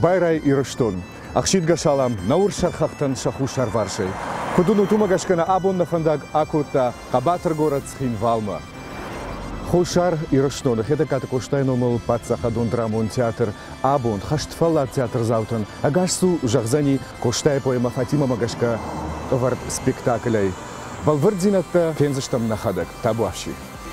Байрай Ирштон. Ахшидга шалам наур шархахтан шаху шарваршей. Кудуну тумагашкана абон нафандаг акута кабатр город схин валма. Хушар Ирштон. Хеда коштайномал пацахадон драмон театр абон хаштфала театр заутан. Агашсу жахзани коштай поэма Фатима Магашка вард спектаклей. Балвардзината кензаштам нахадак табуавши.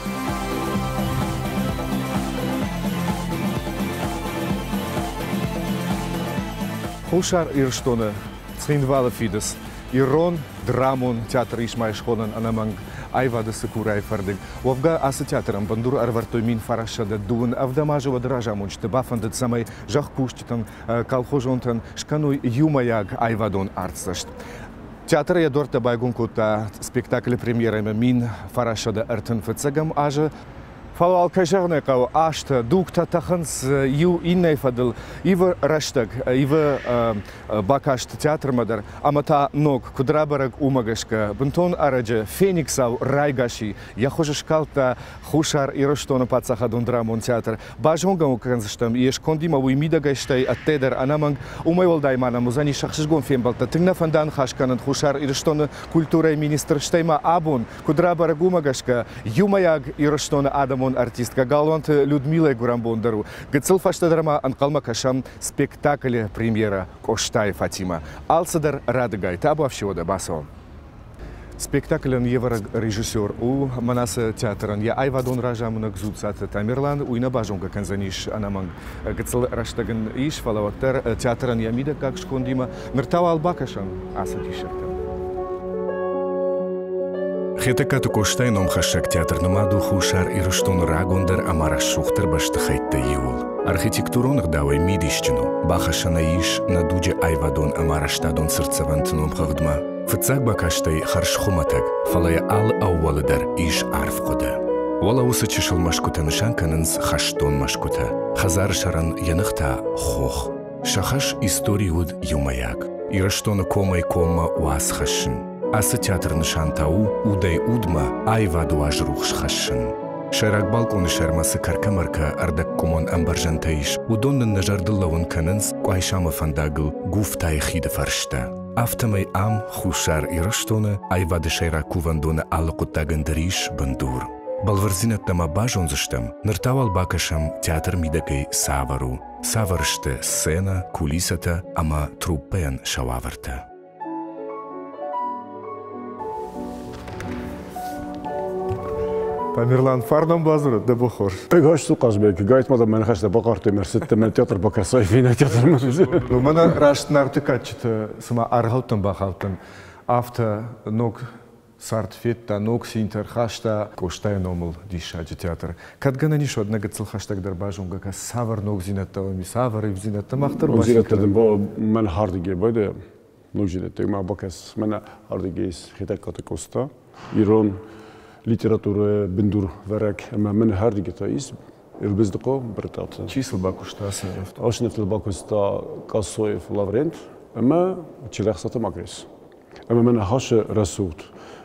Хушар Ирштона, Цхинвала Фидес, Ирон, Драмон, театр Ишмайшхонан, Анаманг, Айвада Сакурай Фардыг. Вовга асы театрам бандур арвартоймин фарашада дуын, авдамажева дражамунчты бафандыт самай жахпуштитан, колхозонтан, шканой юмаяг Айвадон арцашт. Театр я дорта байгункута спектакль премьерами мин фарашада артын фыцагам ажа. Фалал кажарнекау ашта дукта таханс ю иннейфадл ива раштаг ива бакашт театр мадар амата ног кудрабарак умагашка бунтон араджа фениксау райгаши я хожешкалта хушар Ирштона пацахадун драмон театр бажонгам канзштам еш кондима уимидагаштай аттедер анаманг умайвалдай мана музани шахшгон фембалта тигнафандан хашканан хушар Ирштона культура министр штайма абун кудрабарак умагашка юмаяг Ирштона адам артистка Галвант Людмила Гурамбондару. Гцел фаштадрама анкалма кашам спектакль премьера Коштай Фатима. Алсадар Радыгай табуавшиода басо. Спектаклен евро режиссер у манаса театран я Айвадон ражамына гзуцат Тамерлан уйна бажонга канзаниш анаманг гцел раштаган иш фалаваттар театран ямида как шкондима мертава албакашан асатишерта. Хетекат Коштай ном хашак театр намаду Хушар Ирштон рагондар амара шухтар башты хайтта юл. Архитектуронық давай мидищину. Бахашана иш надуджа Айвадон амара штадон сырцавант ном хагдма. Фыцак бакаштай харшхуматак. Фалая ал аувалыдар иш арф кода. Вала усы чешыл машкута нышанканынс хаштон машкута. Хазар шаран янықта хох. Шахаш историуд юмаяк. Ирштона комай кома уаз хашын. Асы театр нышантау удай удма Айваду ажрух шхашын. Шарак балконы шармасы каркамарка ардак комон амбаржантаиш удоннын нажардыллавын канынс Куайшама фандагыл гуфтай хиды фаршта. Автомай ам Хушар Ирштона Айвады шайра кувандона алыкуттагындариш бандур. Балварзинаттама бажонзыштам ныртавал бакашам театр мидакай савару. Саварышты сцена, кулисата, ама труппен шававарта. Тамерлан фардам базар да бохор. Пегаш суқазбек гайт мада мен хашта бақарты мерсетте мен театр бакасай фина театр музей. Ну мана рашт нартыкатчыты сама архалтын бахалтын авто ног сарт фетта ног синтер хашта Коштай номыл дишаджи театр. Кадгана нишо однага цел хаштаг дарбажунга ка савар ног зинаттава ми савар и зинатта махтар баши. Зинаттадым бо мен хардиге бойда ног зинатта ма бакас мен хардиге хитакаты коста Ирон литература бендур варак ама мен хардиге таис ирбездико бертат. Чисел бакуштасы. Ашнефтел бакуста Касоев Лаврент ама чилахсата магрес. Ама мен хаше расут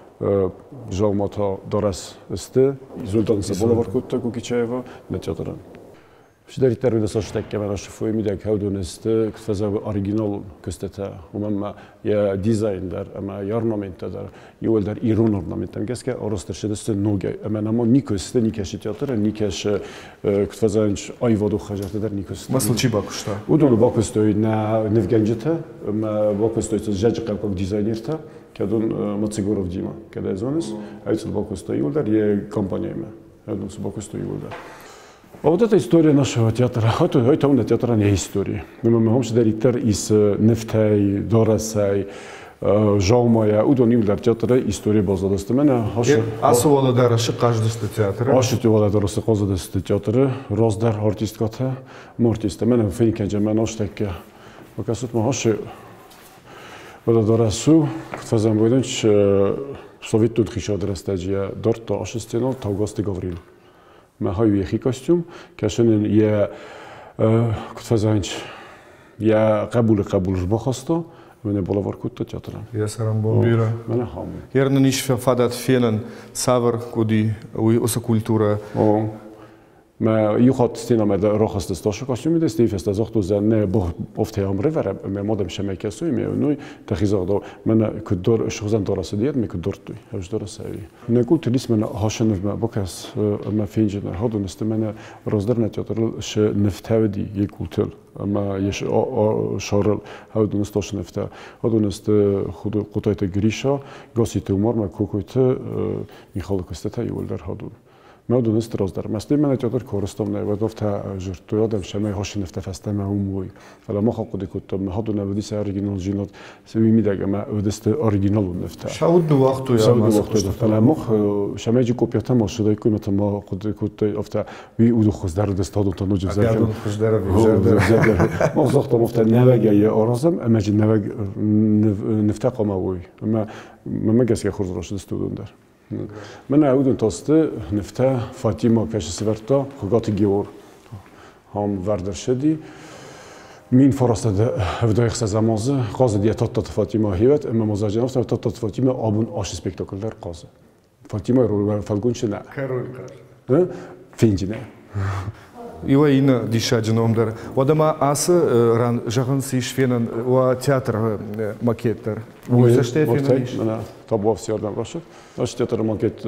жалмата дорас сте изултан се болаваркутта Кукичаева на театран. Шидari tervide saçtak kemer aşı foymidak havduneste kısaza original köstete umma ya dizaynder ama yarnamentler yollar iron ornamentem keske orostar şedeste noge ama nikoste nikeşi teatr nikeş kısazaç ayvadu hajarteder nikoste. Nasıl bakuşta? Udolu bakustoy na nevgencete ama bakustoy jajı как dizaynerta kadın Matsigorov Dima kada zones aytsıl bakustoy yollar ye kampaniyama kadın bakustoy yollar. А вот эта история нашего театра, это у нас театра не история. Мы можем директор из нефтей, доросей, жалмая, удобный для театра история базадосты. Меня аж. Асувала дараши каждый театр. Ашутувала дараши каждый театр. Раздар артист ката, мартист. Меня финка джамана штеке. Покасут мы аж. Вот дарасу, фазам бойденч совет тут хища дарастаджия, дорта ашестено, таугасты Гаврил. ما هاي يخي كاستيوم كاشن يا كنت فازانش يا قبول بخسته من بولافار كنت تياتران يا سلام بوبيرا من هم يرنا نيش فادات فيلن سافر كودي وي اوسا كولتورا ما يخاط ستينا ما رخص دستاشو كاستومي دستي فست زخت وزن بوفت امر ور ما دم شمك سوي ما نوي تخيزق دو من كدور شخصن دراسه ديت ما كدورتوي هاش دراسه نقول تليس من هاشن ما بوكاس ما فينجن هادو نستمنا رازدر نتياتر ش نفتاودي يقولتل ما يش شارل هادو نستاش نفتا هادو نست خود قطعه گريشا گاسيت عمر ما كوكوت ميخال كستتا يولدر هادو ما دونست رازدر مستی من اتیادر کارستم نه و دفت جرت یادم شما هاش نفت فستم هموی حالا ما خاطر کتم ما هادو نبودی سر اوريجينال جینات سوی میدگه ما ودست اوريجينال نفت شاود دو وقتو یا ما دفت حالا ما شما جی کپیات ما شده که مثلا ما خود کت افت وی اودو خزدر دست هادو تا نوجه زد هادو خزدر ویجر ما زخت مفت نوگه یا آرازم اما جی نوگ نفت قام وی ما کسی خورد راش دست دون در من اودن تاسته نفته فاطمه کش سورتا خگات گیور هم وردر شدی مين فرصة هفدا يخسر زمانه قاضي دي تطط فاطمه هيوت اما مزاجنا نفسه تطط فاطمه ابون اش سبيكتاكل در قاضي فاطمه رو فالگونش نه كارول فينجنا Иоина дишаджином дар. Вадама асы ран жаган сиш фенан ва театр макеттер. Заште фенан. Она табу все одна башет. Наш театр макет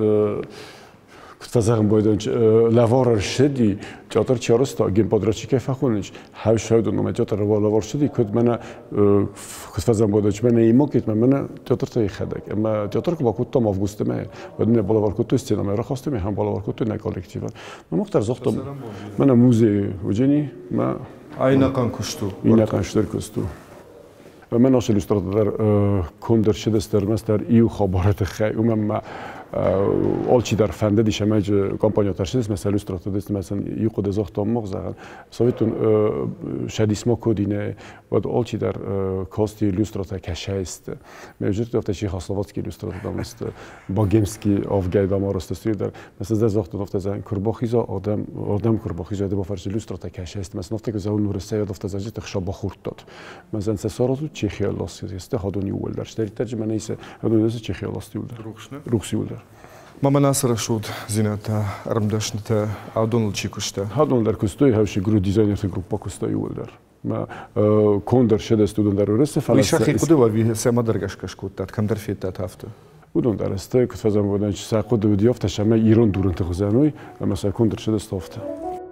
كتفزعم بودنج لوار شدی تئاتر چهارستا گیم پادرچی که فخونش هاو شاید اونم تئاتر لوار شدی کد من كتفزعم بودنج من ایمو کت من تئاتر تای خدک اما تئاتر که با کت تام آفگوست می بدون بالا وار کت استینا می رخاسته می هم بالا وار کت نه کالکتیو من مختار زختم من موزه وجنی ما اینا کان کشتو اینا کان شدر کشتو من آش ایلوستراتور کندر شده استرمستر ایو خبرات خی ما آلچی در فنده دیش همه کمپانیا ترشیدست مثلا ایلوستراتور دست مثلا یکو دزاختم مغزن سویتون شدیسما کدینه و آلچی در کاستی ایلوستراتور کشه است موجود دفته چی خاصلواتسکی ایلوستراتور دامست با گیمسکی آفگای دام راستستوی در مثلا دزاخت دفته زن کرباخیزا آدم کرباخیزا ده با فرش ایلوستراتور کشه است مثلا دفته که زون نورسه دفته زن جت خشاب بخورد داد مثلا سساراتو چی خیالاسی است هادونی اول درش داری ترجمه نیست هادونی است چی خیالاستی اول روخشی اول ماما ناصر شود زینتا ارمداشنتا آدونل چی کشته هادونل در کستوی هاوشی گروه دیزاینر گروه کستوی اول در ما کندر شده استودن در ورسته فلسفه ویشاخی کدوم وی سما درگاش کشکود داد کم در فیت هفته بودن در است که فضا بودن چه ساقود ودیافت شما ایران دورن تخزانوی اما ساکندر شده استافته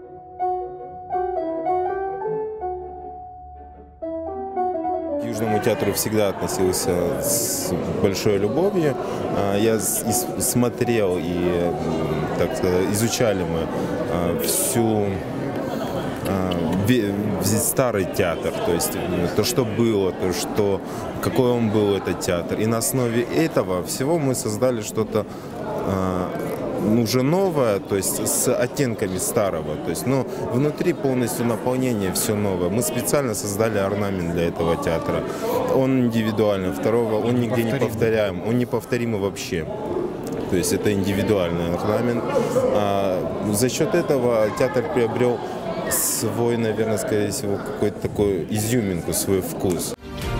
К Южному театру всегда относился с большой любовью. Я смотрел и, так сказать, изучали мы весь старый театр, то есть то, что было, какой он был, этот театр. И на основе этого всего мы создали что-то уже новое, то есть с оттенками старого, то есть, но внутри полностью наполнение все новое. Мы специально создали орнамент для этого театра. Он индивидуальный, второго он нигде не повторяем, он неповторимый вообще. То есть это индивидуальный орнамент. За счет этого театр приобрел свой, наверное, скорее всего, какой-то такой изюминку, свой вкус.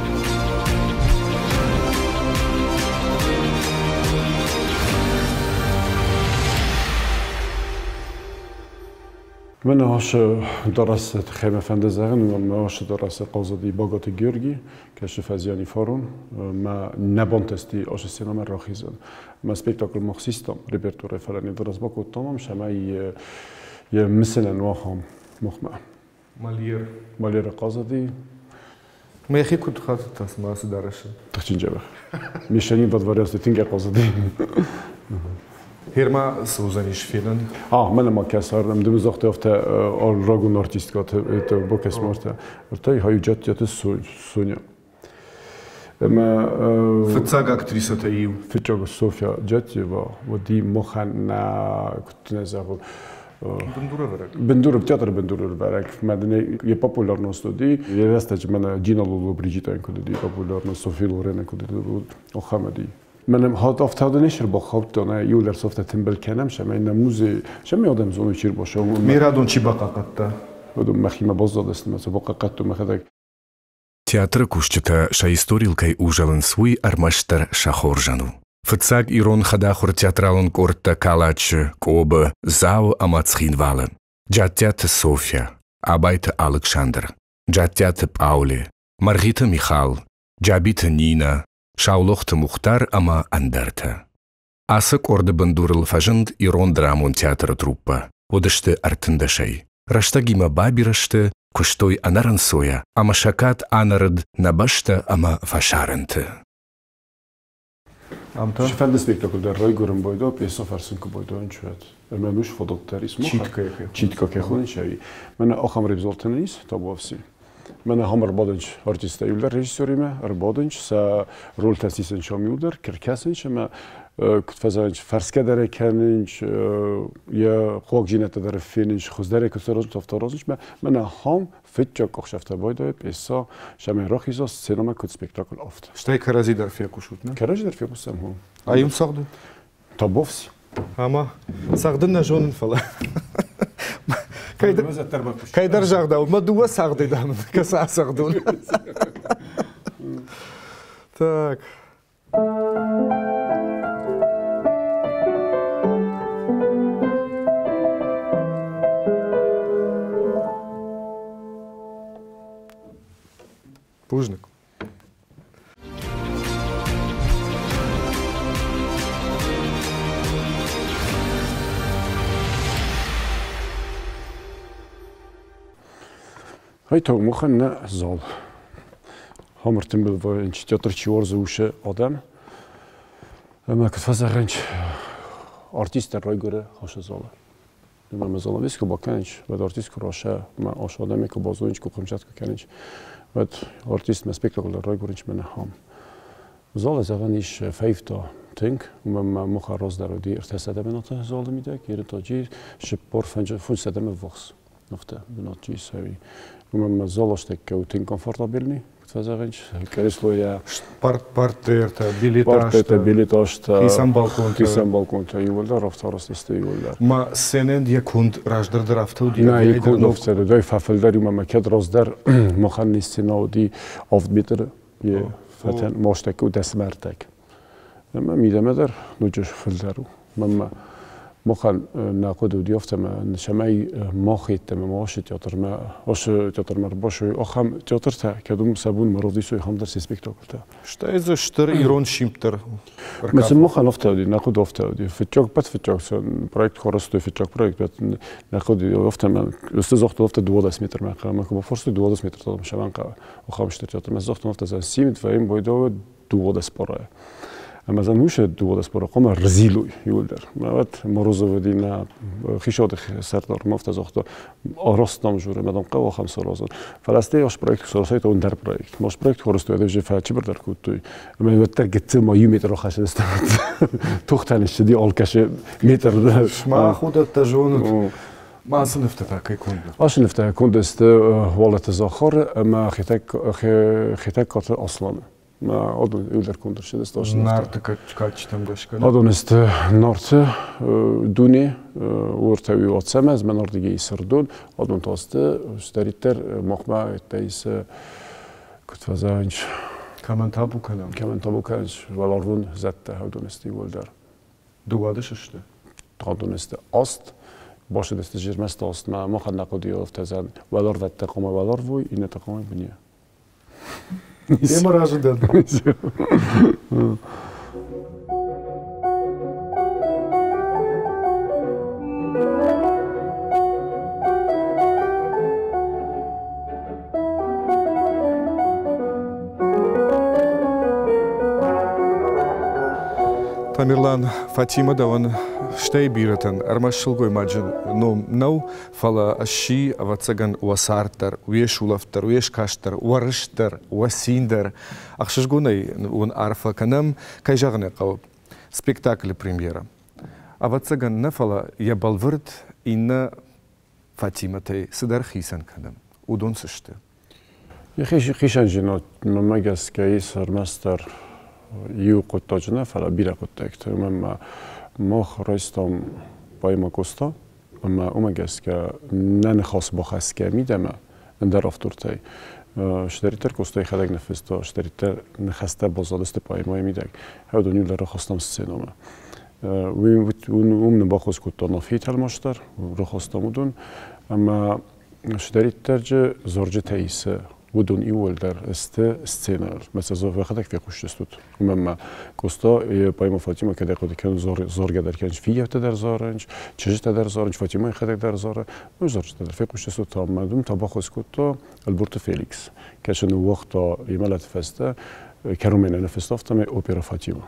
من هاش دراسة خيمة فندزاغن وما هاش دراسة قاضي باغات جيورجي كشف ازياني فارون ما نبانتستي اش سينما راخيزن ما سبيكتاكل مخصيستم ريبرتوري فلاني درس باكو تمام شما مثلا واخم مخمع مالير قاضي ما يخي كنت خاطر تسمع سدارشن تخشين جبر ميشانين بد فارياس تينجا قاضي هرما سوزانيش فيلن من ما كسر من زخت افته راگون ارتیست کات تو بوکس مارتا ارتای هایو جات جات سونیا اما فتساق اكتريسة تايو فتشاق صوفيا جاتي ودي مخنا كنت نزاغل بندور بتياتر بندور البرك مدني يبابولار نوستودي يرستج من جينا لولو بريجيتا كودي بابولار نوستوفي لورينا كودي وخامدي من هات افتاده نشر با خواب دانه یولر سوفت تنبل کنم شما این نموزه شما آدم زونو چیر باشه میرادون چی باقاقتا بدون مخیمه باز دادست مثلا باقاقت و مخدک Театр кушчата ша историлкай ужалын суй армаштар шахоржану. Фыцаг ирон хадахур театралын корта калач, кобы, зау амацхинвалы. Джаттята Софья, Абайта Александр, Джаттята Паули, Маргита Михал, Джабита Нина, Шаулохта Мухтар ама Андерта. Асык орды бандурыл фажынд Ирон Драмон театра труппа, одышты артындашай. Раштагима бабирашты, куштой анарансоя, ама шакат анарыд набашта ама фашарынты. Шифенде спектакль рой горем бойдо, пьеса фарсинку бойдо инчует. Менуш фотоктерис читка кехун шави. Мене ахам ребзолтенис, табовси. Мене хамар бадынч артиста юлдар режиссериме, арбадынч са роль тасисен шам юлдар, киркасынч ма кутфазанч фарска даре канынч я хог жинета даре фининч хуздаре кутарозынч тавторозынч мене хам фитчак ахшафта бойдо пьеса шаме рахиза сценама кут спектакль афт. Штай карази дар фекушут, не? Карази дар фекусам хам. А им сагды? Табовси. Ама сагдын на жонын фала. Кайдар жағда, ма дуа сағды дамын, каса сағды. Так. Пужник. Hej, to mogen ne zal. Hammerten wil voor een theatertje worden zoeken Adam. Maar ik was er een artiest er roigere als je zal. Maar me zal wist ik bakkench, wat artiest kroasha, maar als Adam ik bazoinch kokomchat kench. Wat artiest met spektakel roigerinch met ham. Zal zeggen is 5 denk, maar mogen roos daar die eerste zetten met dat zal de middag. Hier het je sport van zetten met vox. Nofte, benot je sorry. Maar zalostek kouten comfortabilni. Het was eens. Keresloja. Parterta, bilitașta. Kisam balconta. Je wil daar aftaros este je wil daar. Maar senen die kunt rașdar draftul die. Nee, je kunt nog zeggen. Doi fafel daar, maar ik had ros daar. Mogen niet zien nou die afbitter. Je faten moostek u desmertek. Maar midden daar, nu je fafel daar. Maar mogen ناقد وديافت ما شمعي ماخيت ما ماشي تياتر ما واش تياتر ما رباش أخم تياتر تا كدوم سبون مرضي سوي خم درس سبيكتاكل تا. شتا إذا شتر إيرون شيمتر. مثل مخن أفتادي ناقد أفتادي في التشاك بات في التشاك بروجكت خرستو في التشاك بروجكت بات ناقد أفت ما أستاذ أخت أفت 12 متر ما كم فرصة 12 متر طالما شبان قا وخامش تياتر ما زخت أفت زي سيمت فاهم بيدو 12 برا. اما زنوش دو دست برای قوم رزیلوی یولدر. مواد مروزه دینا خیشات سردار مفت زخت آراستم جوره مدام قوا خمس سالازن. فلسطین اش پروژه سراسیت اون در پروژه. ماش پروژه خورستوی دیگه فچی بردار کودتوی. اما وقتی گت ما متر خشن استفاد. توختنش دی آلکش متر. ما خودت تجون. ما أصلا نفتح كيكون. أصلا نفتح كون دست والت زاخر ما خيتك كات أصلا. ما أظن يقدر كونتر شيء دستاش. نارت كاتش تم باشكال. أظن است نارت دوني ورتوي واتسامز من نارت جي سردون. أظن تاست اشتريتر مخمع تايس كنت فزانش. كمان تابو كلام. كمان تابو كلامش والارون زت هادون استی ولدر. دوادش اشته. هادون است است. باشه دست جرمست است ما خد نقدی افت زن والار و تقام والار وی این تقام بنیه. یه مرا داد. Тамерлан Фатима даван штей биратан армашылгой маджын нау фала аши авацаган уасартар уешулафтар уешкаштар уарыштар уасиндер ахшышгунай он арфа канам кайжагны кауп спектакль премьера авацаган нафала я балвырд инна Фатима тай сидар хисан канам удон сышты خیشان جنات ممگس که سرمستر یو قطعه فلا بیره قطعه من ما خرایستم با ما کوستا اما اومگس که نه خاص با خاص که میدم در افتورتی شدریتر کوستای خدای نفستا شدریتر نخسته بازدست پای ما میدم هر دنیو لر خواستم سینما و اون باخوز کتا نفیت هر ماشتر رو خواستم ودون أما شداري ترجع زورج تايسة ودون إيول در سценар مثلا زور وقتك في خوش استود ومما كوستا بايما فاطمة كده قد كان زور قدر كان فيه تدر زارنج چجت تدر زارنج فاطمة خدك در زاره مش زورج تدر في خوش استود تام مدوم طباخ اسكوتا البورت فيليكس كاشن وقتا يملت فسته كرومين أنا فستافتم أوبرا فاطمة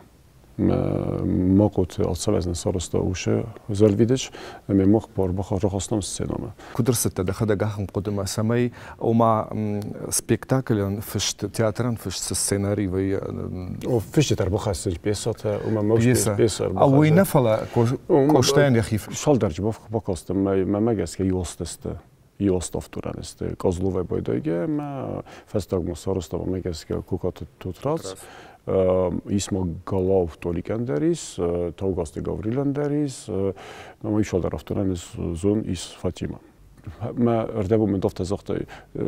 ما قلت أصلا از نصارستا وشه زال ویدش مخ بار بخار رخصنام سینما. كدرست دخل دقهم قدما سماي ومع سبيكتاكل فشت تياتران فشت السيناري وي وفشت تربخاستج بيسات وما موش بيسار أو ينفلا كوشتين يا خيف شال درج بخاستم ما جس كي يوستفتوران است كازلوه بايدايجه ما فستاق نصارستا ما جس كي كوكات توتراس اسمه Galov Tolikanderis, Taugaste Gavrilanderis, но еще драфтуран из зон из Фатима. ما ردبو من دفت زخته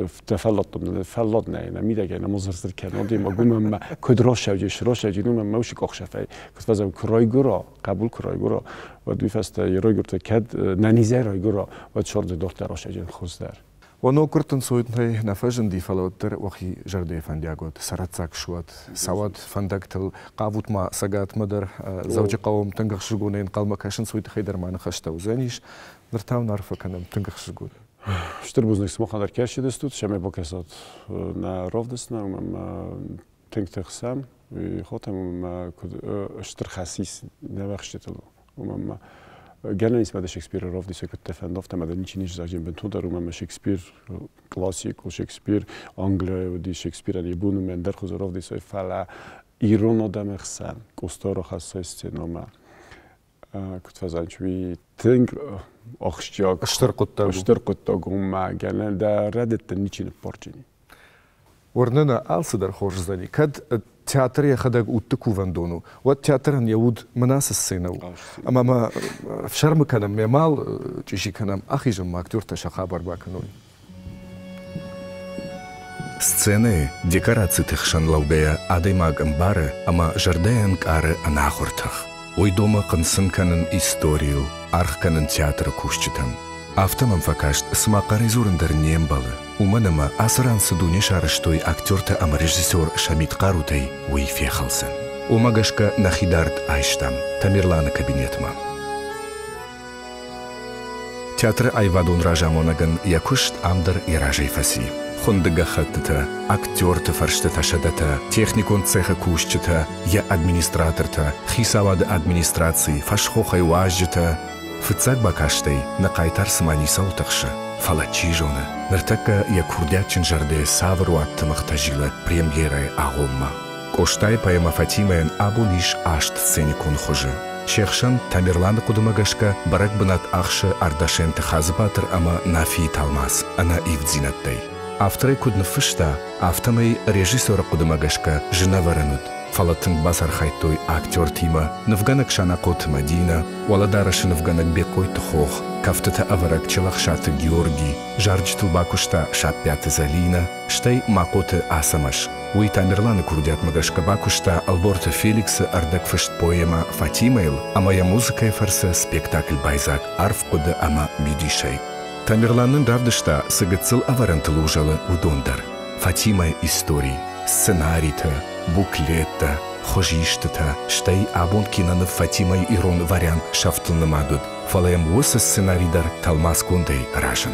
تفلت نه نمیده نه مزرزر کنادی ما گم ما کدراش شوجش راش جنوم ما وش کاخشفه کس فزم کرایگورا قبول کرایگورا و دوی فست یرایگورت کد ننیزه رایگورا و چهار دکتر راش جن خوزدار ونو كرتن سويتني نفجن دي فلوتر وخي جردي فندياغوت سراتساك شوات سواد فندكتل قاوت ما ساغات مدر زوجي قوم تنغخ شغونين قلما كاشن سويت خيدر ما نخشتو زنيش نرتاو نعرف كانم تنغخ شغون شتربوزنك سموخ در كاشي دستوت شمي بوكسات نا روفدسنا ما تنغتخ سام خاطم ما اشتر خسيس نبخشتلو وما Gerne ist mit Shakespeare auf diese Köpfen oft einmal nicht sagen, wenn du darum Shakespeare Klassik und Shakespeare Anglais und die Shakespeare die Bühne mit der Hose auf diese Fälle Irono da Mersan, Costoro has Szenoma. كنت فازان شوي تنك أخشياك اشترقت ما قال ده ردت نيجي نبارجني ورننا ألصدر خوش زني كد تياتر يخدق وتكو فندونو والتياتر هن يود مناس السينو أما ما في شرم كلام يمال تيجي كلام أخي جم أكتور تشخابر باكنوي Сцены, декорации тихшан лаугая адаймаг амбары, ама жардаян кары анахуртах. Ой дома кансын канын историю, арх канын театр кушчитан. Автомам факашт смакары зурындар нембалы. Уманама асыран сыдуне шарыштой актерта ама режиссер Шамид Карутай уй фехалсын. Умагашка нахидарт айштам, Тамерлана кабинетма. Театр Айвадон ражамонаган якушт амдар и ражай фаси. Хондыга хаттыта, актерты фарштыта шадата, техникон цеха кушчыта, я администраторта, хисавады администрации, фашхохай уажжыта, фыцак бакаштай, на кайтар сымани саутахшы, фалачи жона, ныртака я курдячин жарде савру аттымахта жилы премьерай агомма. Коштай поэма Фатимаен абулиш ашт сценикон хожы. Шехшан Тамерланы кудымагашка барак бынат ахшы ардашен тахазбатыр ама нафи талмаз, ана ивдзинаттай. Авторы кудны фышта, автомай режиссера кудымагашка жена варанут. Фалатын басар хайтой актер Тима, навганак шана кот Мадина, уаладараши навганак бекой тухох, кафтата аварак челахшаты Георгий, жарджтыл бакушта шаппяты Залина, штай макоты Асамаш. Уй Тамерланы курдят магашка бакушта Алборта Феликса ардак фышт поэма Фатимайл, а моя музыка и фарса спектакль Байзак арф кода ама Мидишай. Тамерланын давдышта сыгыцыл аварантылы ужалы удондар. Фатима истории, сценарийта, буклетта, хожиштыта, штай абон кинаны Фатимай ирон вариант шафтылны мадуд. Фалаям осы сценарийдар талмаз кондей ражын.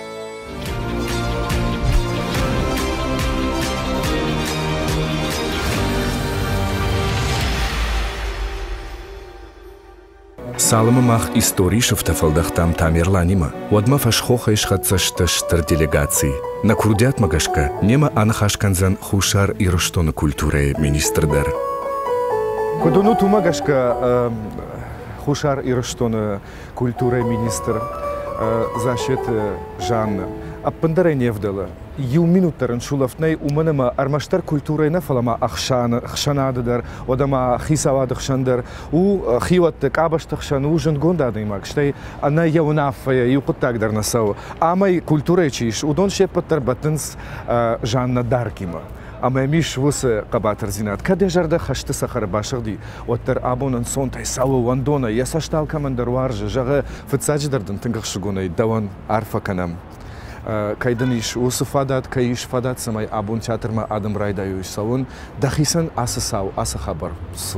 Салымы мах истории шифтафалдахтам Тамерланима. Уадма фашхоха ишхатсашта штар делегации. На курдят магашка нема анахашканзан хушар и руштона культуры министрдар. Кудуну тумагашка хушар и руштона культуры министр защит Жанна. Аппандаре невдала. Ю минуттарын шулафнай уманама армаштар культурой нафалама ахшанадыдар, одама хисавады хшандар, у хиватты кабашты хшан ужин гондадымак, штай она яунафая юқыттагдар насау. Амай культурой чиш, удон шепаттар батынс Жанна Даркима. أما مش وس قباتر زينات كده جرده خشت سخر باشغدي وتر أبون إنسان تيساو وندونا يساشتال كمان دروارج جغ فتساج دردن تنقخ شغوني دوان عارفة كنام كايدنيش وصفادات كايش فادات سماي أبون تياتر ما آدم رايدا يساون دخيسن أسساو أس خبر سو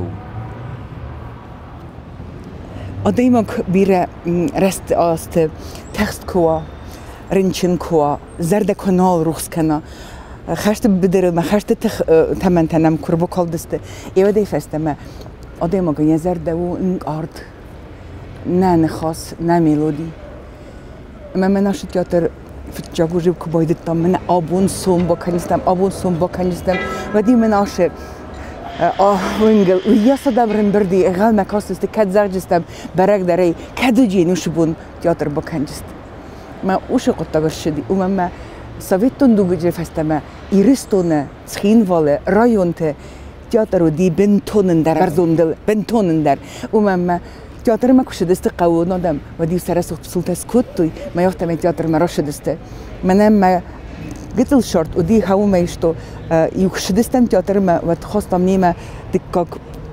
آدمک بیره رست است تکست کوا رنچن کوا زرد کانال روز کنا خشت بدر ما خشت تمن تنم کربو کال دسته ایو دی فستم آدمک یه زرد و این آرد نه نخاس نه میلودی من نشد تئاتر جاگو جیب کباید تام من آبون سوم با کنیستم و دی من آشه وینگل و یا صدام رنبردی اغال مکاست کد زرجستم برگ داری کدو جینوش بون تئاتر با کنیست ما اوش قطعه شدی و من سویتون دو گجر فستم ایرستونه سخین واله رایونته تئاتر رو دی بنتونن در برزوندل بنتونن در و من تئاتر ما کشیده است قوون آدم و دی سر سلطه سکوتوی ما یافتم تئاتر ما راشده است منم قتل شرط ودي هاو ما يشتو يخشدستم تياتر ما وتخصتم نيمة دكاك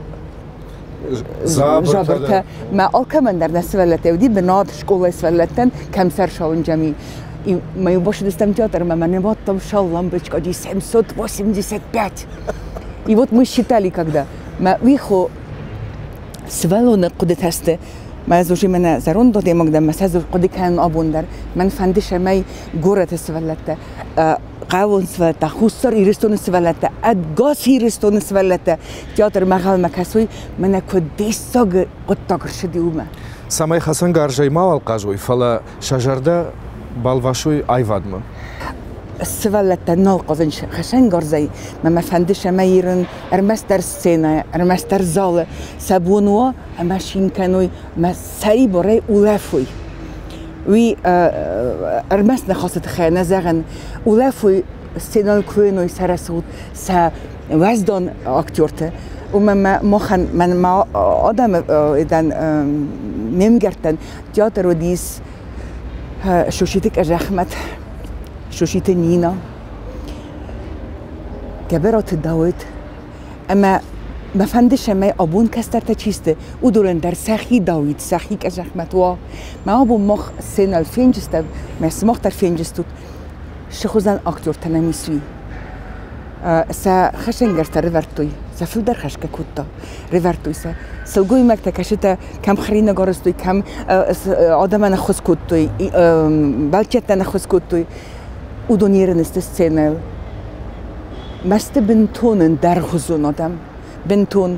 جابرتا ما كمان در نسولته ودي بنات شكولا سولتن كم سر شالن جميع ما يبوش دستم تياتر ما نبطم شالن بچكا دي 785 и вот мы считали когда ما ويخو سوالون قدت هسته ما زوجي منا زارون دادي مقدم مساز قدي كان أبون در من فندش ماي جورة سوالته قاون سوالته خسر يرستون سوالته أدقاس يرستون سوالته تياتر مغال مكسوي منا كديس ساق قطع شدي وما سامي حسن قارجي ما والقاجوي فلا شجرده بالواشوي أيوادم سوالته نال قزنش خشن قارزي ما فندش مايرن أرمستر سينا أرمستر زال سبونوا ماشين كانوا ما سري بري ولافوي وي أرمسنا خاصة خيانة زغن ولافوي سينا الكوينو سرسود سا وزدان أكتورته وما مخن من ما آدم إذن نمگرتن تئاتر وديس شوشيتك أجحمت شوشيت نينا كبرت الداوت أما ما فندش ما أبون كستر تشيسته ودولن در سخي داويد سخي كجحمت وا ما أبون مخ سنة الفينجست ما سمخ در فينجستوت شخوزن أكتور تناميسوي سا خشنجر تريفرتوي سا در خشك كوتا ريفرتوي سا سلقوي مكتا كشتا كم خرينا غارستوي كم آدم نخوز كوتوي بالچت نخوز كوتوي ودونيرن است سنة مست بنتون در خزون آدم بنتون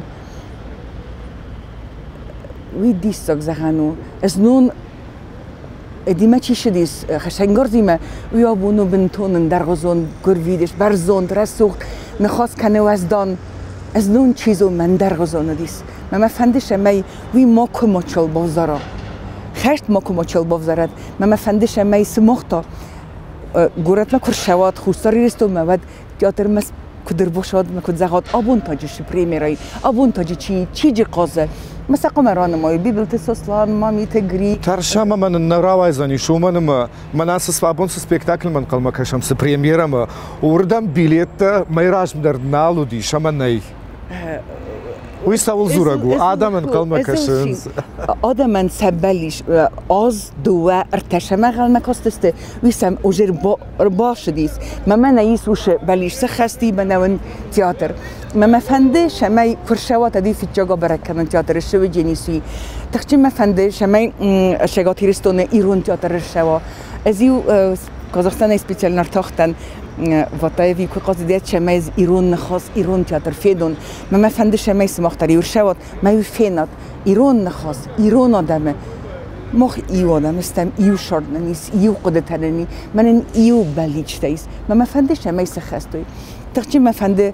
ويدي ساق زغانو از نون ديما تشديس خشنجر ديما ويابونو بنتون در خزون گرویدش برزون درسوق نخواست کنه وزدان از نون چیزو من در خزون دیس ما فندش مای وی ما کمچل بازارا خشت ما کمچل بازارد ما فندش مای سمختا گورت ما کرشوات خوستاری رستو مواد تئاتر مس كدر باشد مكود زغاد أبون تاجش بريميري أبون تاجي چی قازه مثلا قمران ما بيبل تسوسلان ما ميتجري ترشما من النراوي زاني شو من أساس أبون سبيكتاكل من قلما كشام سبريميرا ما وردم بيليت ما يراج مدر نالو دي شمناي ويساول زورجو آدم من قلما كشام آدم من سبلیش آز دو ارتشما قلما کاستسته ويسام وجر باش دیس ما نيس وش بلیش سخستی بنون تئاتر ما فنده شمای کرشوات دی في جاگا برکن تئاتر شو جنیسی تخچی ما فنده شمای شگاتی رستون ایران تئاتر شوا ازیو کازاخستان اسپیشال نرتاختن وطایفی که قاضیت شمای ایران نخواس ایران تئاتر فیدون ما فنده شمای سماختری ورشوات ما فینات ایران نخواس ایران آدمه مخ ایو آدم استم ایو شردنیس ایو قدرتنی من ایو بلیچ تایس ما فنده شمای سخستوی تخچی ما فنده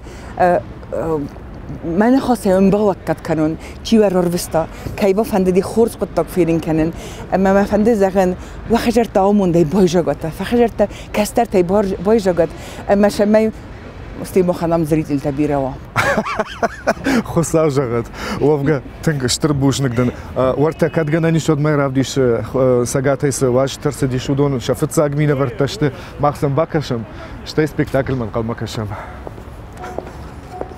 من خواستم باوقت کنن چی ور روستا کی با فنده دی خورس قد تکفیرین کنن اما ما فنده زغن و خجر تامون دی بایجاگت فخجر تا کستر تی بایجاگت اما شمای استیم خانم زرید التبیره و خسال جغت وافقا تنقش تربوش نقدن ورتا كدغنا نشود ما يرافديش ساغاتيس واش ترسدي شودون شافت ساغ مينا ورتشت ماخسن باكشم شتي سبيكتاكل من قلمكشم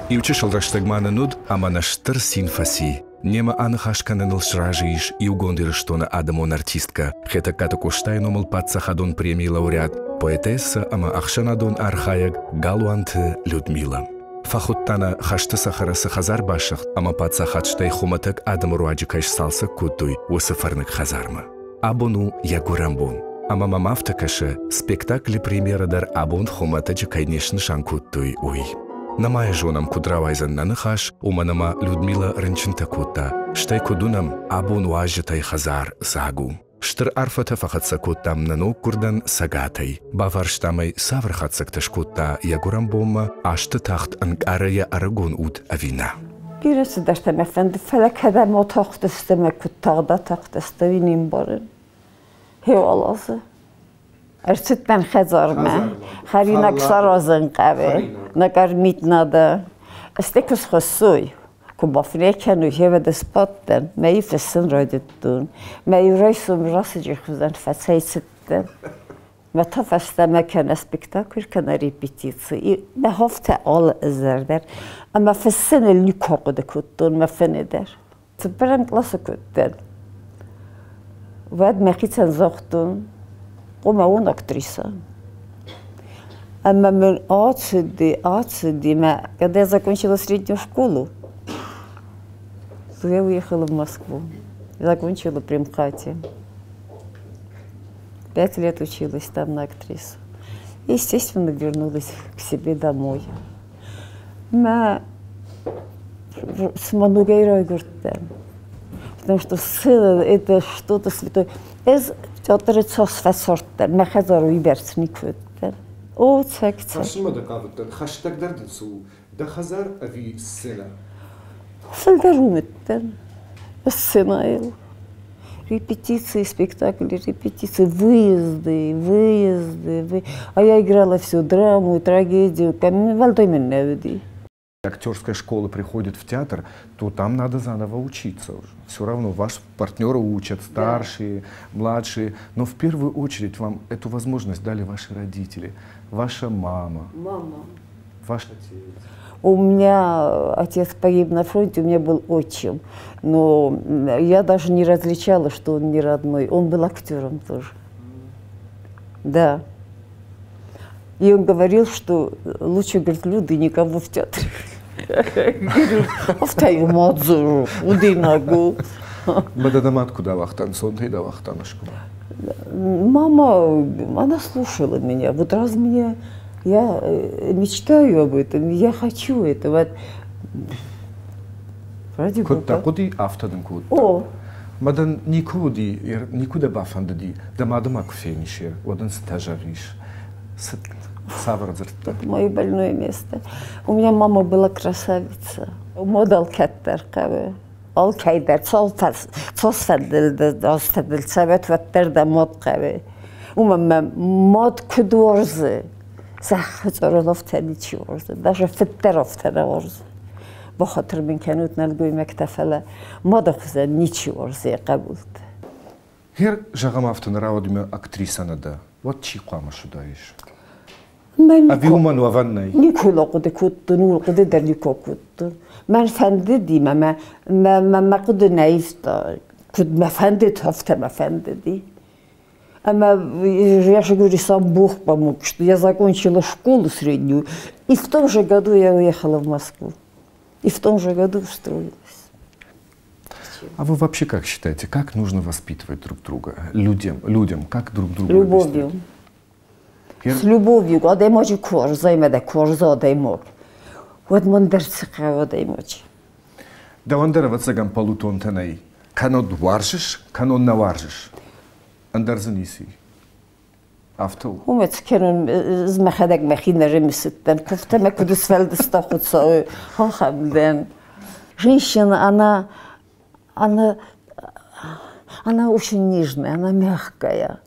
Иучишал раштагманanud, аманаштыр синфаси. Нема анхашканеныл шражиш и угондирштона адамон артистка. Хета ката коштайномыл патсахадон премии лауреат. Поэтесса ама ахшанадон архаяг Галуанты Людмила. Фахуттана хашты сахарасы хазар башық, ама патсахатштай хуматак адам руаджикаш салса кутуй, усыфарнык хазарма. Абону ягурамбон. Ама мамафтакашы спектакли премьерадар абон хуматаджи кайнешн шанкуттуй уй. Намая жонам кудравайзан наныхаш, уманама Людмила рынчынтакутта. Штай кудунам абон уажитай хазар загу. Штыр арфата фахатса куттам нану курдан сагатай. Баварштамай саврхатсакташ кутта ягурамбомма, ашты тахт анкарая арагон уд авина. Birisi dersem efendi felek hedem o taxt istemek kuttağda taxt istevinin barın. Hevalası. Ersitten xezarme. Xarinak sarazın qavi. Nakar mitnada. Estekus xussuy. Kubafneken u hevede spatten. Meyi fessin röydüttün. Meyi röysum rasıcı xuzdan feseysitten. Ve ta festemeken spektakl kana repetici. Me hafta al izlerder. Ama fessin elini kokudu kuttun me feneder. Tıbberem klası kuttun. Ved mekitsen zoktun. Oma on aktrisa. Ama мен когда я закончила среднюю школу, то я уехала в Москву. Закончила при МХАТе. 5 лет училась там на актрису. И, естественно, вернулась к себе домой. Я с Манугейрой говорю, потому что сцена – это что-то святое. Театр сосфасортер, мехазару иберсникветтер. О, цекце. Хашима да кавыттан, хаштагдардын суу, да хазар ави сцена. Фальдаруметтер. Сцена. Репетиции, спектакли, репетиции, выезды. А я играла всю драму, трагедию. Вальдоймен не види. Актерская школа приходит в театр, то там надо заново учиться уже. Все равно ваши партнеры учат, старшие, младшие. Но в первую очередь вам эту возможность дали ваши родители, ваша мама. Ваш отец. У меня отец погиб на фронте, у меня был отчим. Но я даже не различала, что он не родной. Он был актером тоже. Да. И он говорил, что лучше, говорит, люди никого в театре. Говорю, автаю мадзуру, удинагу. Бададаматку давахтан, сонтей давахтанышку. Мама, она слушала меня. Вот раз меня, я мечтаю об этом, я хочу этого. Ради Бога. Кутта, куди автодым кутта. О. Мадан никуда бафандadi, да мадамак фенишер, одан стажариш. Мое больное место. У меня мама была красавица. Модал кеттер каве. Ал кейдер, цосфедил, цевет веттер да мод каве. Умам мод кудорзы. Сахцоролов теничи орзы. Даже феттеров тенорзы. بخاطر من كانت نلقي مكتفلة ما دخزن نيشي ورزي قبولت. Her жагамафтын раудиме актриса нада. Вот чи қама шудаиш. Авиуман ваваннай. Никола قد كنت نور قد در نيكو كنت. من فنددي ما قد نايفتا. كنت ما فندت هفته ما فنددي. Ама я же говорю, сам Бог помог, что я закончила школу среднюю, и в том же году я уехала в Москву. И в том же году устроилась. А вы вообще как считаете, как нужно воспитывать друг друга? Людям, как друг друга Любовью. С любовью. Адаймочи кор, займеде кор за адаймок. Вот мандерцика адаймочи. Да вандера вацагам полутон танай. Кано дваржиш, кано наваржиш. Андерзаниси. Автол. Умец كانوا زمخدك مخينا رمستن كفته ما كنت سفلد استاخد سوي ها خمدان женщина она очень нежная, она мягкая.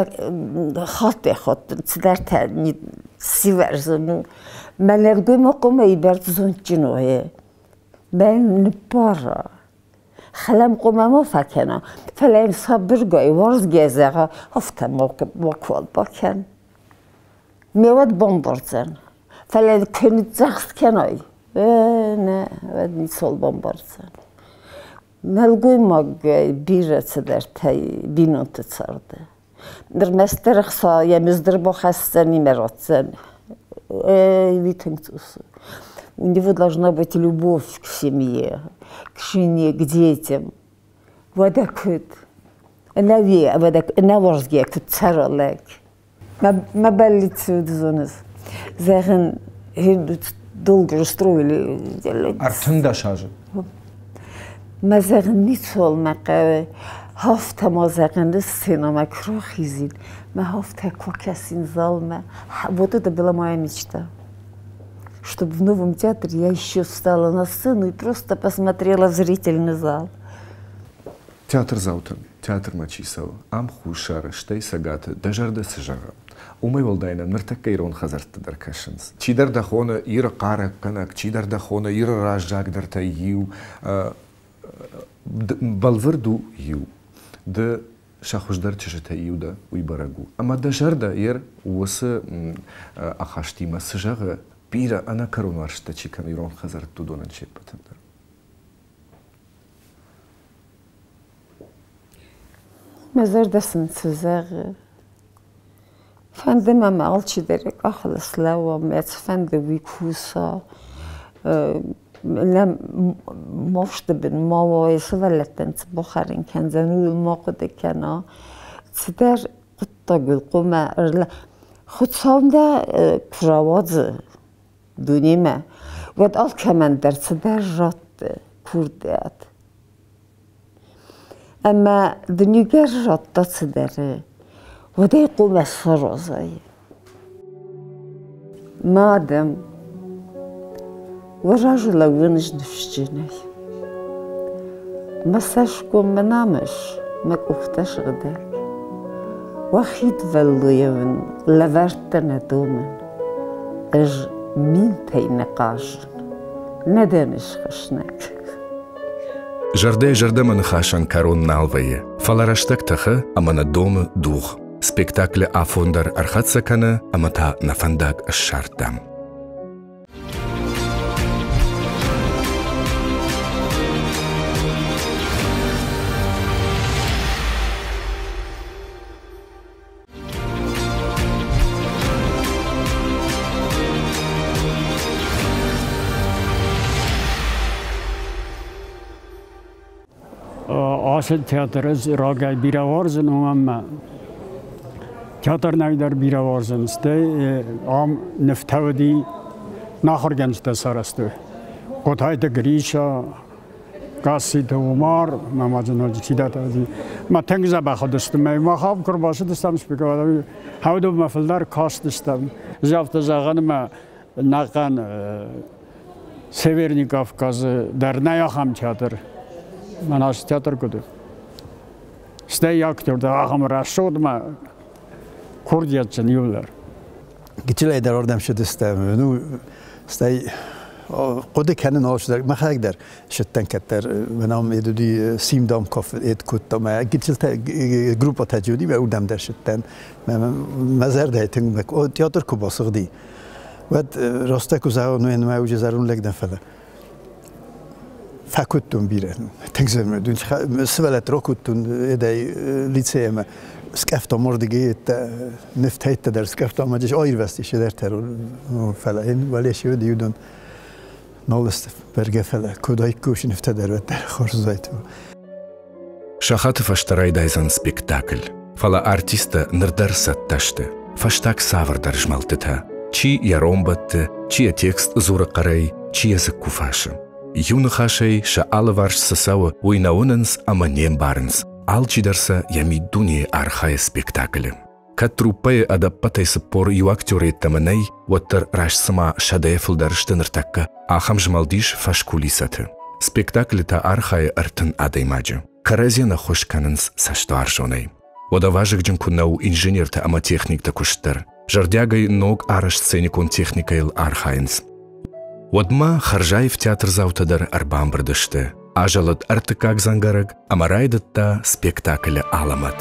Хат цдарта не сиверзну. Малергой мокома и берзончиное. Ben para. خلم قمما فکنه فلان صبر گای ورز گزه هفته موکول باکن میواد بمبرزن فلان کنید زخت کنای نه نیسال بامبارزن نلگوی ماگ بیرت در تای بینات سرده در مستر خسا یمزدر با خستنی مراتزن витанцусы. У него должна быть любовь к семье, к жене, к детям. Водокыт. Наве, наворзге, к царолек. Мы болецы дзонес. Зехен долго строили. Артында шажы. Мы зехен не цол макаве. هفته ما زغنده سینما крохизин. Мы هفته кокасин залме. Вот это была моя мечта. Чтобы в новом театре я еще встала на сцену и просто посмотрела в зрительный зал. Театр Заутан, театр Мачисова, Ам Хушара, Штей Сагата, Дажарда Сажара. Умай Валдайна, Нартака Ирон Хазарта Даркашинс. Чидар Дахона, Ира Кара Канак, Чидар Дахона, Ира Ражак Дарта Ю, Балверду Ю. Да шахуждар чешета иуда уйбарагу. Ама да жарда ер уосы ахаштима сжага пира ана карунаршта чикан Ирон Хазар тудонан шепатандар. Мазардасın сызагы. Фанды мама алчы дерек ахлыслава мец фанды викуса. مفت بن موایسه ولتن بخارین کنزنو الماقده کنا تدر قطع گل قمه خود سامده پروازه دونیمه ود آل کمن در تدر رات کردیات اما دنیگر رات دا تدره وده قمه سرازایی مادم وراجل وينش دفشتيني ما ساشكم منامش ما كفتش غداك وخيد فالويون لفرتنا دومن اج مين تي نقاشن ندانش خشناك Жарде من خاشن كارون نالوية فلارشتك تخه اما ندوم دوغ سبيكتاكل افوندر ارخات سكنه اما تا نفنداك الشارتام Asıl teatrız ragay biravarzın ama teatr nayder biravarzın işte am neftavdi nahorgenste sarastı. Kotayda Grisha Gasite Umar mamacın çidatadı. Ma tengza baxadısdım. Ma xab kurbasıdıstam spikavadı. Havdu mafıldar kastıstam. Zavta zağanı ma naqan Severni Kafkazı der ham teatr. Manаш театр году. Стай актер да ахам рашод ма курдиятчан юллар. Gitçile der ordam şedistem. Nu staj قد كان ناش در ما خاک در شتن کتر منام ایدودی سیم دام کاف اید کت ما گیتلت گروپ تجودی و اودم در شتن مزر دایتن مک او تئاتر کو باسقدی ود راسته کو زاو نو ان ما اوج زارون لگدن فدا فکتون بیره تنگزم دون سوالت روکتون ایدای لیسیم سکفت مردگی نفت هیت در سکفت آمدش آیر وستیش در ترور فلا این ولی شو دیودن نالست برگه فلا کدای کوش نفت در ود در خورز زایتو شخات فشترای دایزن سپیکتاکل فلا ارتیستا نردر سатташты فشتاک ساور در жмалтыта чи яромбатты чи текст зура қарай чи язык куфашы Юны хашей ша алыварш сасауы уйнауынынс аманем барынс. Ал чидарса ями дуне архая спектаклі. Кат труппай адаппатайсы пор ю актёры таманай, уаттар рашсыма шадайфылдарышты ныртакка ахам жмалдиш фаш кулисаты. Спектаклі та архая артын адаймаджы. Каразена хошканынс сашто аржонай. Ода важык джын куннау инженер-та ама техник-та куштар. Жардягай ног араш сценикон техникайл архайынс. Одма Харжаев театр заутадар арбам бардышты. Ажалыт артыкак зангарык, амарайдытта спектаклі аламат.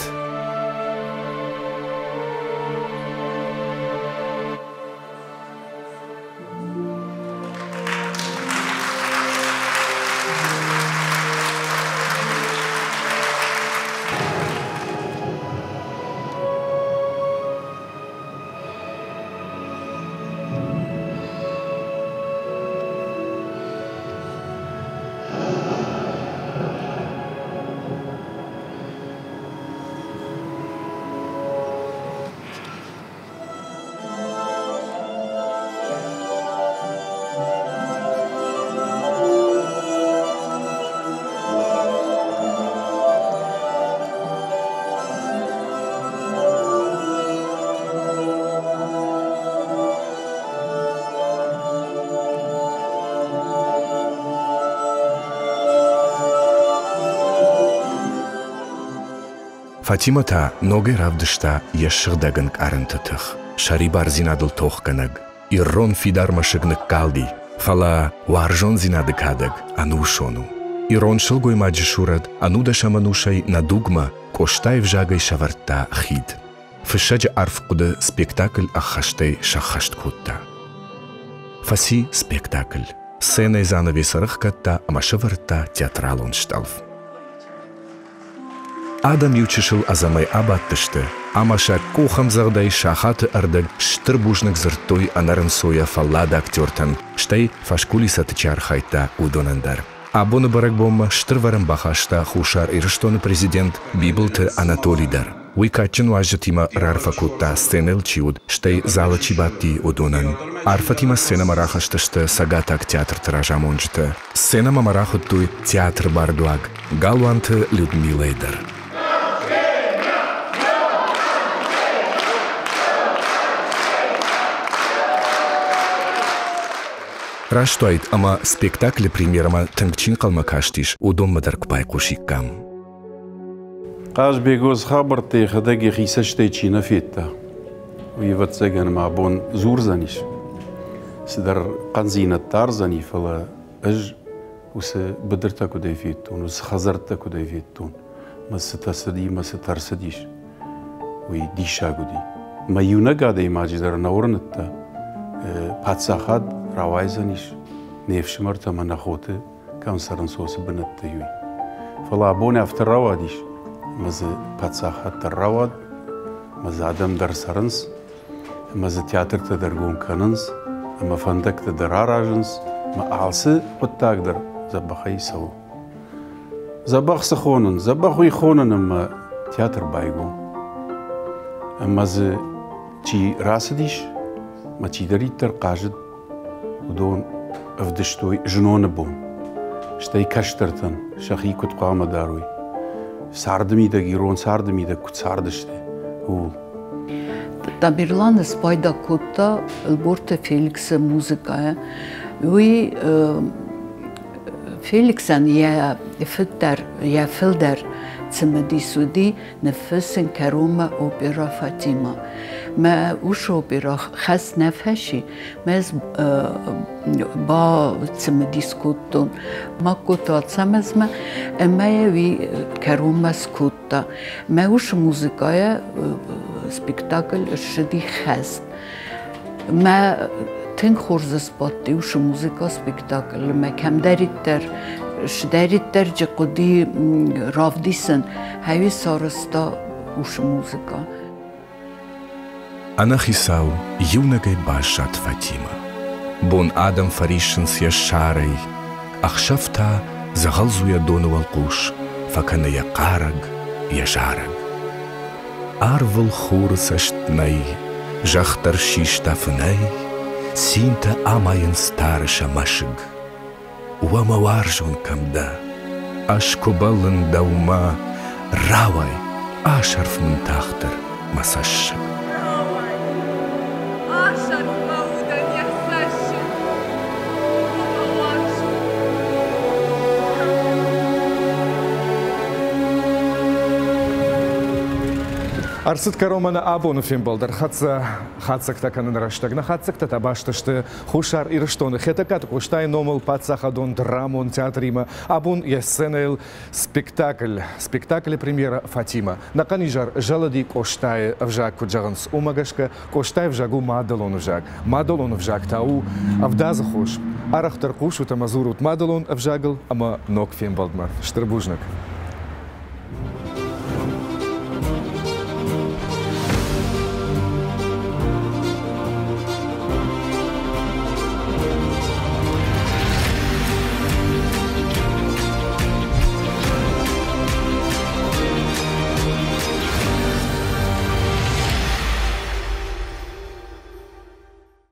Фатима та ноги равдышта ешшығдагын арынтытық. Шари бар зинадыл тоққаныг. Иррон фидар машыгнық қалди. Фала варжон зинады кадыг, ану шону. Ирон шылгой маджи шурад, ану да шаманушай на дугма, коштай вжагай шавартта хид. Фышаджи арфқуды спектакль ахаштай шахашт кутта. Фаси спектакль. Сценой занавесарых катта, амашыварта театрал он шталв. Адам ючишыл азамай абаттышты. Амаша кухамзағдай шахаты ардыг штыр бужнық зыртой анарын соя фаллады актертан. Штай фашкули сатычар хайта удонандар. Абоны барак бомма штыр варым бахашта хушар ирыштоны президент Бибылты Анатолийдар. Уйкачын важытима рарфакутта сценел чиуд, штай зала чибатти удонан. Арфатима сцена марахаштышты сагатак театр тиражам онжыты. Сцена мамарахуттуй театр бардуаг. Галванты Людмилайдар. Раштуайт, ама спектакль премьерама тыңгчин қалмакаштиш, удоммадар купай кушиккам. Қаж бегоз хабар тейхадаги хисаштай чина фетта. Уйватсаган мабон зурзаниш. Сидар қанзинаттар зани фала аж усе бадырта кудай феттун, усе хазарта кудай феттун. Масы тасади, масы тарсадиш. Уй диша гуди. Ма юна гадай маджидар наурнатта. Патсахад равайзаниш. Невшимарта манахоты камсаран сосы бынатта юй. Фала абоне авторавадиш. Мазы патсахад тарравад. Мазы адам дарсарынс. Мазы театрта даргонканынс. Ма фандакта дараражынс. Ма алсы оттагдар забахай сау. Забах сахонын, забах уйхонын ма театр байгон. Мазы чи расадиш. Ма чи дариттар кажыд. Удон авдыштой жнона бон. Штай каштартан, шахи кутқама даруй. Сардымида гирон сардымида кут сардышты. Тамерланы спайда кутта Элборта Феликса музыка. Уи Феликсан я филдер цемеди суди нефесен карума опера Фатима. ما وش أوبرا خاص نفهشي ماز با تسمى ديسكوتون ما كوتا تسمى ما يبي كروما سكوتا ما وش موسيقى سبيكتاكل الشدي خاص ما تنخرز سباتي وش موسيقى سبيكتاكل ما كم داريتر شداريتر جقدي رافديسن هاي سارستا وش موسيقى Она хисау юнагай башат Фатима. Бон Адам фаришынс яшарай. Ахшафта загалзуя донувал куш. Факана я караг, яжараг. Арвал хурс аштнай. Жахтар шиштафнай. Синта амайын старыша машыг. Уама варжун камда. Ашкобалын даума. Равай. Ашарфмын тахтар масашыг. Арсыт каромана абону фимбалдар хатсакта канын раштагна хатсакта табашташты хушар ирыштоны хетакат куштай номал патсахадон драмон театрима абун ясценел спектакль премьера Фатима наканижар жалади коштай вжак куджаганс умагашка коштай вжагу мадалон вжак тау авдаза хуш арахтар кушу тамазурут мадалон вжагал ама нок фимбалдмар штырбужнак